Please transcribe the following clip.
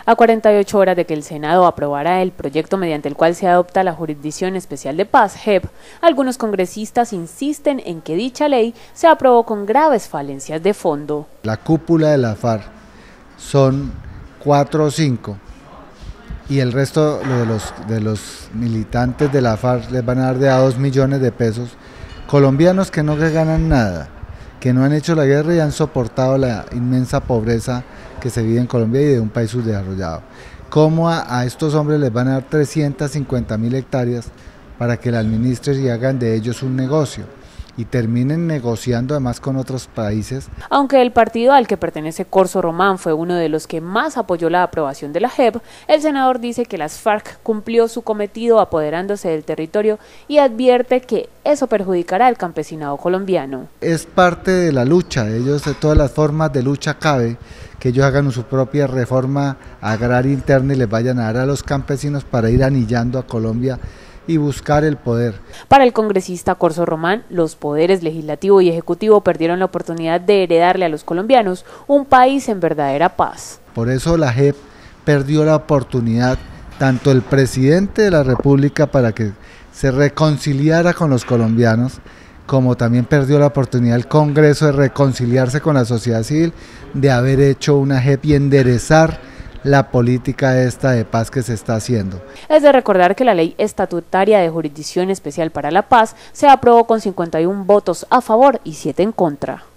A 48 horas de que el Senado aprobara el proyecto mediante el cual se adopta la Jurisdicción Especial de Paz, JEP, algunos congresistas insisten en que dicha ley se aprobó con graves falencias de fondo. La cúpula de la FARC son 4 o 5 y el resto de los militantes de la FARC les van a dar de a 2 millones de pesos, colombianos que no ganan nada, que no han hecho la guerra y han soportado la inmensa pobreza que se vive en Colombia y de un país subdesarrollado. ¿Cómo a estos hombres les van a dar 350.000 hectáreas para que la administren y hagan de ellos un negocio y terminen negociando además con otros países? Aunque el partido al que pertenece Corso Román fue uno de los que más apoyó la aprobación de la JEP, el senador dice que las FARC cumplió su cometido apoderándose del territorio y advierte que eso perjudicará al campesinado colombiano. Es parte de la lucha, ellos de todas las formas de lucha cabe que ellos hagan su propia reforma agraria interna y les vayan a dar a los campesinos para ir anillando a Colombia y buscar el poder. Para el congresista Corso Román, los poderes legislativo y ejecutivo perdieron la oportunidad de heredarle a los colombianos un país en verdadera paz. Por eso la JEP perdió la oportunidad, tanto el presidente de la República para que se reconciliara con los colombianos, como también perdió la oportunidad el Congreso de reconciliarse con la sociedad civil, de haber hecho una JEP y enderezar la política esta de paz que se está haciendo. Es de recordar que la Ley Estatutaria de Jurisdicción Especial para la Paz se aprobó con 51 votos a favor y 7 en contra.